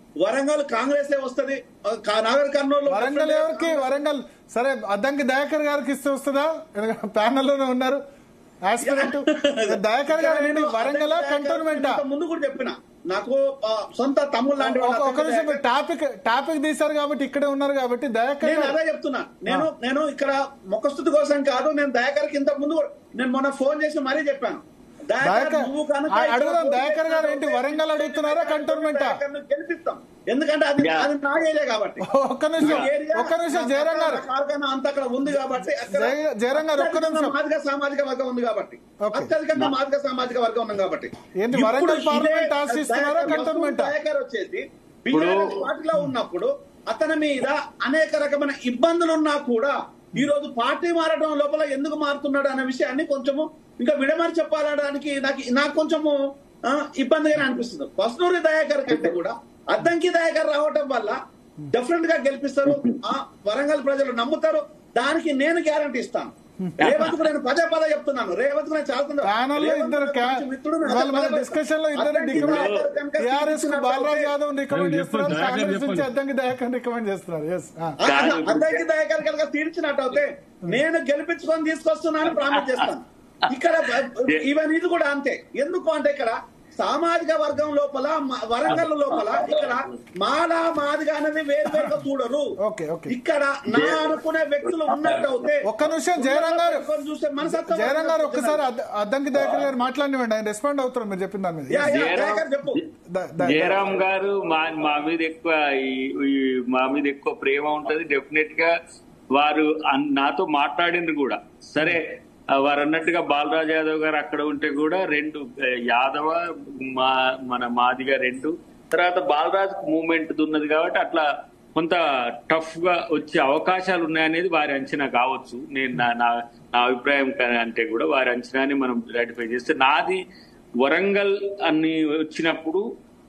వరంగల్ కాంగ్రెస్ వస్తుంది, నాగర్ కర్నూలు వరంగల్ ఎవరికి? వరంగల్ సరే అద్దంకి దయాకర్ గారికి ఇస్తే వస్తుందా? ప్యానల్ లోనే ఉన్నారు ఆస్పిరెంట్ దయాకర్ గారు. ఏంటి వరంగల్ కంటోన్మెంటా? ముందు కూడా చెప్పిన నాకు సొంత తమ్ముడు లాంటి ఒక నిమిషం టాపిక్ తీశారు కాబట్టి ఇక్కడే ఉన్నారు కాబట్టి దయాకర్ నేను అదే చెప్తున్నా. నేను ఇక్కడ ముఖస్థుతి కోసం కాదు, నేను దయాకర్కి ఇంత ముందు నేను మొన్న ఫోన్ చేసి మరీ చెప్పాను. అడుగుదాం దయాకర్ గారు ఏంటి వరంగల్ అడుగుతున్నారా కంటోన్మెంటా? గెలిపిస్తాం, ఎందుకంటే అది నా ఏరియా కాబట్టి. ఒక్క నిమిషం జయరాం గారు అంత అక్కడ ఉంది కాబట్టి, జయరాం గారు ఒక్క నిమిషం. సామాజిక వర్గం ఉంది కాబట్టి, అత్యధికంగా మాదిగ సామాజిక వర్గం ఉంది కాబట్టి. ఏంటి వరంగల్ పార్లమెంట్ ఆశిస్తున్నారా కంటోన్మెంట్? దయాకర్ వచ్చేసి బీఆర్ఎస్ పార్టీలో ఉన్నప్పుడు అతని మీద అనేక రకమైన ఇబ్బందులు ఉన్నా కూడా ఈ రోజు పార్టీ మారడం లోపల ఎందుకు మారుతున్నాడు అనే విషయాన్ని కొంచెము ఇంకా విడమరి చెప్పాలడానికి నాకు కొంచెము ఇబ్బందిగానే అనిపిస్తుంది. పసునూరి దయాకర్ కంటే కూడా అద్దంకి దయాకర్ రావటం వల్ల డెఫినెట్ గా గెలిపిస్తారు, వరంగల్ ప్రజలు నమ్ముతారు. దానికి నేను గ్యారంటీ ఇస్తాను. రేవంత్ కు నేను పదే చెప్తున్నాను. రేవంత్ కు నేను చాలా డిస్కషన్ లో బాలరాజ్ యాదవ్ రికమెండ్ చేస్తున్నారు, కాంగ్రెస్ నుంచి అద్దంకి దయాకర్ రికమెండ్ చేస్తున్నారు. అద్దంకి దయాకర్ కనుక తీర్చినట్టు అయితే నేను గెలిపించుకొని తీసుకొస్తున్నాను ప్రామిస్ చేస్తాను. ఇక్కడ ఈవెన్ ఇది కూడా అంతే. ఎందుకు అంటే ఇక్కడ సామాజిక వర్గం లోపల వరంగల్ లోపల ఇక్కడ మాదిగా అనేది వేరువేరుగా చూడరు. ఇక్కడ నా అనుకునే వ్యక్తులు ఉన్నట్టు అవుతే ఒక్క నిమిషం జయరాం గారు చూస్తే జయరాం గారు ఒక్కసారి అద్దంకి దయాకర్ గారు మాట్లాడినివ్వండి, ఆయన రెస్పాండ్ అవుతారు మీరు చెప్పిన దాని మీద. జయరాం గారు మా మీద ఎక్కువ ప్రేమ ఉంటది. డెఫినెట్ గా వారు నాతో మాట్లాడింది కూడా. సరే వారు అన్నట్టుగా బాలరాజ్ యాదవ్ గారు అక్కడ ఉంటే కూడా రెండు యాదవ మన మాదిగా రెండు తర్వాత బాలరాజ్ మూవ్మెంట్ ఉన్నది కాబట్టి అట్లా కొంత టఫ్ గా వచ్చే అవకాశాలు ఉన్నాయనేది వారి అంచనా కావచ్చు. నేను నా అభిప్రాయం అంటే కూడా వారి అంచనాని మనం రాటిఫై చేస్తే, నాది వరంగల్ అని వచ్చినప్పుడు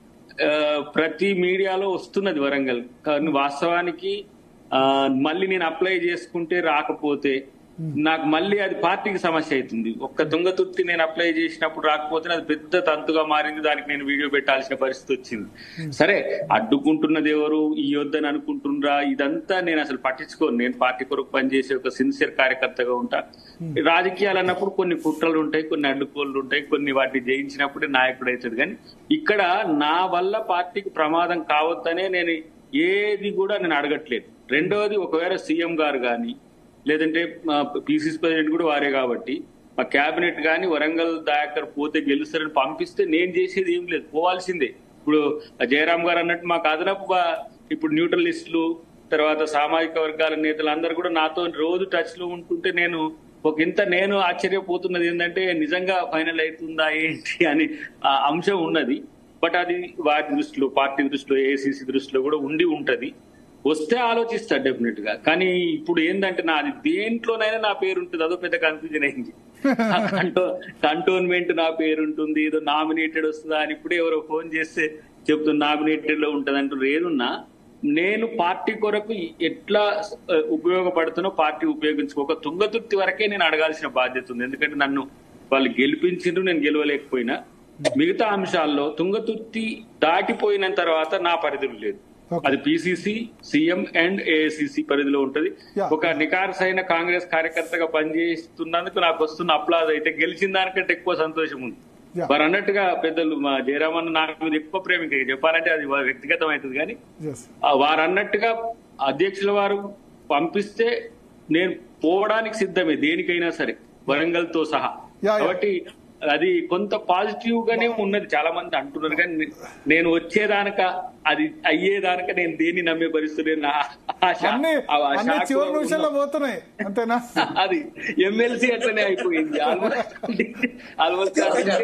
ప్రతి మీడియాలో వస్తున్నది వరంగల్. కానీ వాస్తవానికి మళ్ళీ నేను అప్లై చేసుకుంటే రాకపోతే నాకు మళ్ళీ అది పార్టీకి సమస్య అవుతుంది. ఒక్క తుంగతుర్తి నేను అప్లై చేసినప్పుడు రాకపోతే అది పెద్ద తంతుగా మారింది. దానికి నేను వీడియో పెట్టాల్సిన పరిస్థితి వచ్చింది. సరే అడ్డుకుంటున్నది ఎవరు, ఈ వద్దని అనుకుంటున్నారా, ఇదంతా నేను అసలు పట్టించుకోను. నేను పార్టీ కొరకు పనిచేసే ఒక సిన్సియర్ కార్యకర్తగా ఉంటా. రాజకీయాలు అన్నప్పుడు కొన్ని కుట్రలు ఉంటాయి, కొన్ని అడ్డుకోళ్ళు ఉంటాయి, కొన్ని వాటిని జయించినప్పుడే నాయకుడు అవుతుంది. కానీ ఇక్కడ నా వల్ల పార్టీకి ప్రమాదం కావద్దనే నేను ఏది కూడా నేను అడగట్లేదు. రెండవది, ఒకవేళ సీఎం గారు కానీ లేదంటే పిసిసి ప్రెసిడెంట్ కూడా వారే కాబట్టి మా క్యాబినెట్ కానీ వరంగల్ దయాకర్ పోతే గెలుస్తారని పంపిస్తే నేను చేసేది ఏం లేదు, పోవాల్సిందే. ఇప్పుడు జయరాం గారు అన్నట్టు మాకు అదనపు ఇప్పుడు న్యూట్రలిస్టులు తర్వాత సామాజిక వర్గాల నేతలు అందరూ కూడా నాతో రోజు టచ్ లో ఉంటుంటే నేను ఆశ్చర్యపోతున్నది ఏంటంటే నిజంగా ఫైనల్ అవుతుందా ఏంటి అని అంశం ఉన్నది. బట్ అది వారి దృష్టిలో, పార్టీ దృష్టిలో, ఏఐసిసి దృష్టిలో కూడా ఉంటది. వస్తే ఆలోచిస్తా డెఫినెట్ గా. కానీ ఇప్పుడు ఏంటంటే నాది దేంట్లోనైనా నా పేరు ఉంటుంది, అదో పెద్ద కన్ఫ్యూజన్ అయింది. కంటోన్మెంట్ నా పేరు ఉంటుంది, ఏదో నామినేటెడ్ వస్తుందా అని ఇప్పుడే ఎవరో ఫోన్ చేస్తే చెప్తున్నా నామినేటెడ్ లో ఉంటుంది అంటారు. ఏదున్నా నేను పార్టీ కొరకు ఎట్లా ఉపయోగపడుతున్నో పార్టీ ఉపయోగించుకోక తుంగతుర్తి వరకే నేను అడగాల్సిన బాధ్యత ఉంది. ఎందుకంటే నన్ను వాళ్ళు గెలిపించిండ్రు, నేను గెలవలేకపోయినా. మిగతా అంశాల్లో తుంగతుర్తి దాటిపోయిన తర్వాత నా పరిధులు లేదు. అది పిసిసి, సీఎం అండ్ ఏఐసిసి పరిధిలో ఉంటది. ఒక నికార్సైన కాంగ్రెస్ కార్యకర్తగా పనిచేస్తున్నందుకు నాకు వస్తున్న అప్లాజ్ అయితే గెలిచిన దానికంటే ఎక్కువ సంతోషం ఉంది. వారు అన్నట్టుగా పెద్దలు మా జయరామన్ నాకు మీద ఎక్కువ ప్రేమ, చెప్పాలంటే అది వ్యక్తిగతం అవుతుంది. కానీ వారు అన్నట్టుగా అధ్యక్షుల వారు పంపిస్తే నేను పోవడానికి సిద్ధమే, దేనికైనా సరే, వరంగల్ తో సహా. కాబట్టి అది కొంత పాజిటివ్ గానే ఉన్నది, చాలా మంది అంటున్నారు. కానీ నేను వచ్చేదానక అది అయ్యేదానక నేను దేన్ని నమ్మే పరిస్థితి పోతున్నాయి అంతేనా? అది ఎమ్మెల్సీ అట్లనే అయిపోయింది ఆల్మోస్ట్.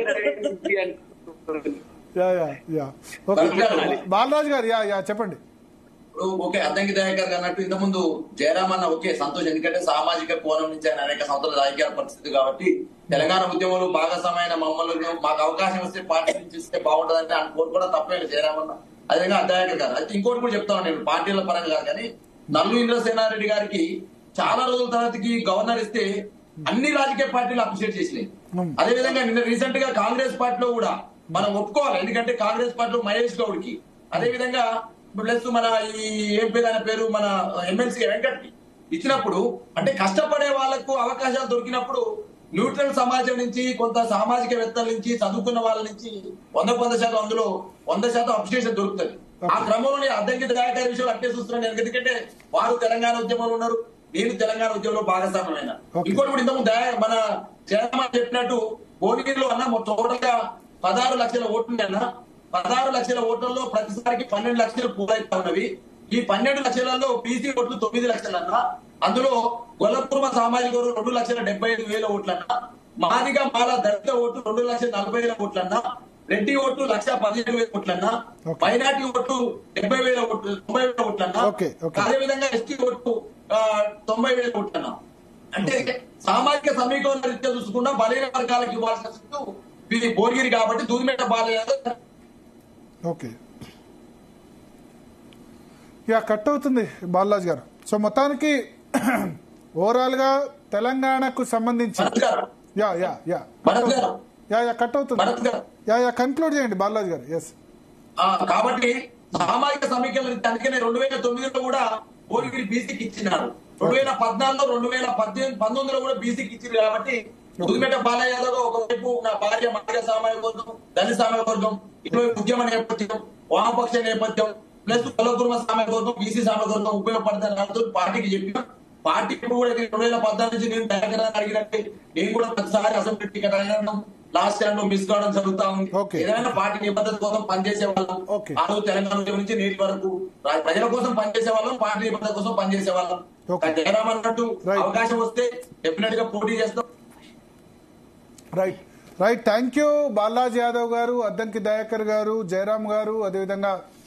బాలరాజ్ గారు చెప్పండి. ఓకే, అద్దంకి దయాకర్ అన్నట్టు ఇంత ముందు జయరాం అన్న ఓకే సంతోషం, ఎందుకంటే సామాజిక కోణం నుంచి ఆయన అనేక సంవత్సరాల రాజకీయ పరిస్థితి కాబట్టి తెలంగాణ ఉద్యమంలో భాగస్వామైన మమ్మల్ని మాకు అవకాశం వస్తే పార్టీ నుంచి ఇస్తే బాగుంటుందంటే ఆయన కోరుకోవడం తప్పేది జయరాం అన్న. అదేవిధంగా దయాకర్ గారు అయితే ఇంకోటి కూడా చెప్తాను, నేను పార్టీల పరంగా కాదు కానీ నల్లు ఇంద్రసేనారెడ్డి గారికి చాలా రోజుల తర్వాతకి గవర్నర్ ఇస్తే అన్ని రాజకీయ పార్టీలు అప్రిషియేట్ చేసినాయి. అదేవిధంగా నిన్న రీసెంట్ గా కాంగ్రెస్ పార్టీలో కూడా మనం ఒప్పుకోవాలి, ఎందుకంటే కాంగ్రెస్ పార్టీలో మహేష్ గౌడ్కి అదే విధంగా ప్లస్ మన ఈ ఏం పేరు ఆయన పేరు మన ఎమ్మెల్సీ వెంకట్ ఇచ్చినప్పుడు అంటే కష్టపడే వాళ్లకు అవకాశాలు దొరికినప్పుడు న్యూట్రల్ సమాజం నుంచి కొంత సామాజికవేత్తల నుంచి చదువుకున్న వాళ్ళ నుంచి 100% అందులో 100% అప్రిషియేషన్ దొరుకుతుంది. ఆ క్రమంలో అద్దంకి దయాకర్ విషయం అట్టే చూస్తున్నాను. ఎందుకంటే వారు తెలంగాణ ఉద్యమంలో ఉన్నారు, నేను తెలంగాణ ఉద్యమంలో భాగస్వామ్యమైన. ఇంకోటి కూడా ఇంతకు మన జయరామన్ చెప్పినట్టు భువనగిరిలో అన్న టోటల్ గా 16 లక్షల ఓట్లు అన్న 16 లక్షల ఓట్లలో ప్రతిసారికి 12 లక్షలు పూరైతా ఉన్నవి. ఈ 12 లక్షలలో బీసీ ఓట్లు 9 లక్షలన్నా, అందులో గొల్లకుర్మ సామాజిక వర్గం 2,75,000 ఓట్లన్నా, మాదిగా మాల దళిత ఓట్లు 2,40,000 ఓట్లన్నా, రెడ్డి ఓట్లు 1,15,000 ఓట్లన్నా, మైనార్టీ ఓట్లు 70,000 ఓట్లు 90,000 ఓట్లన్నా, అదేవిధంగా ఎస్టీ ఓట్లు 90,000 ఓట్లన్నా. అంటే సామాజిక సమీకరణ రీత్యా చూసుకున్నా బలైన వర్గాలకు ఇవ్వాల్సిన సీటు ఇది భువనగిరి కాబట్టి Doodimetta Balayya. Okay, yeah cut అవుతుంది బాలరాజ్ గారు. సో మొత్తానికి ఓవరాల్ గా తెలంగాణకు సంబంధించి yeah yeah yeah yeah yeah cut అవుతుంది. యా యా కన్క్లూడ్ చేయండి బాలరాజ్ గారు. ఎస్, కాబట్టి సామాజిక సమీకరణ అందుకనే 2009లో కూడా భువనగిరి బీసీకి ఇచ్చినారు, 2014లో 2019లో కూడా బీసీకి ఇచ్చింది. కాబట్టి దూదిమెట్ట బాలయ్య యాదవ్ ఒకవైపు నా భార్య మాదిగ సామాజిక వర్గం, దళిత సామాజిక వర్గం, ఇటువైపు ఉద్యమ నేపథ్యం, వామపక్ష నేపథ్యం ప్లస్ కులకుర్మ సామాజిక వర్గం, బీసీ సామాజిక వర్గం ఉపయోగపడతాను పార్టీకి చెప్పిన. పార్టీ ఇప్పుడు కూడా 2014 నుంచి నేను దయాకర్ అడిగినట్టు నేను కూడా ప్రతిసారి అసెంబ్లీ టికెట్ అడగడం, లాస్ట్ టైం లో మిస్ కావడం జరుగుతా ఉంది. ఏదైనా పార్టీ నిబద్ధత కోసం పనిచేసే వాళ్ళం. ఆ రోజు తెలంగాణ నుంచి నేటి వరకు ప్రజల కోసం పనిచేసే వాళ్ళం, పార్టీ నిబద్ధత కోసం పనిచేసే వాళ్ళం. జయరామ్ అన్నట్టు అవకాశం వస్తే డెఫినెట్ గా పోటీ చేస్తాం. Right right, thank you Balaraj Yadav garu, Addanki Dayakar గారు, జయరామ్ గారు, అదేవిధంగా